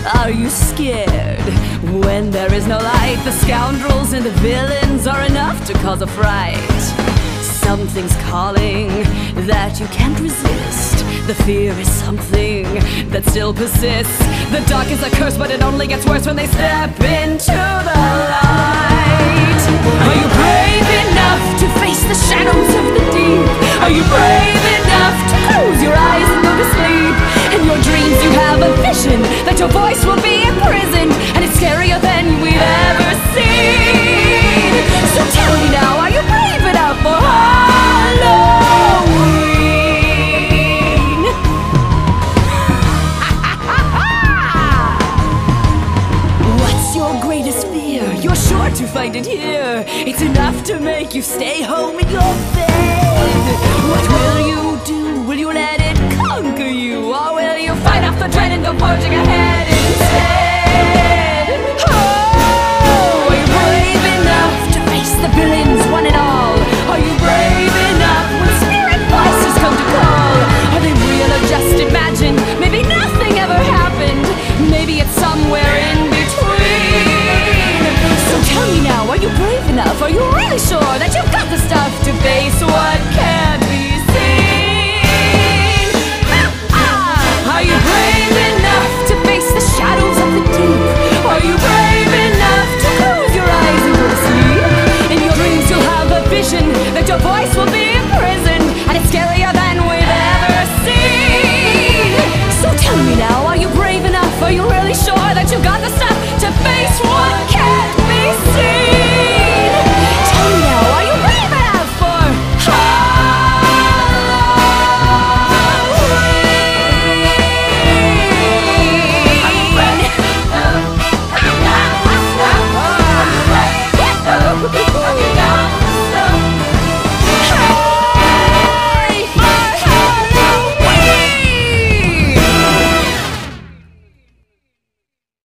Are you scared? When there is no light, the scoundrels and the villains are enough to cause a fright. Something's calling that you can't resist. The fear is something that still persists. The dark is a curse, but it only gets worse when they step into the light. Are you brave enough to face the shadows of the deep? Are you brave enough to close your eyes and go to sleep? In your dreams you have a vision that your voice will be imprisoned, and it's scarier than we've ever seen. So tell me now, are you brave enough for Halloween? What's your greatest fear? You're sure to find it here. It's enough to make you stay home in your bed. What will you do? Will you let it conquer you? Or will you fight off the dread and go forging ahead instead? Oh, are you brave enough to face the villains one and all? Are you brave enough when spirit voices come to call? Are they real or just imagined? Maybe nothing ever happened. Maybe it's somewhere in between. So tell me now, are you brave enough? Are you really sure that you've got the stuff to face what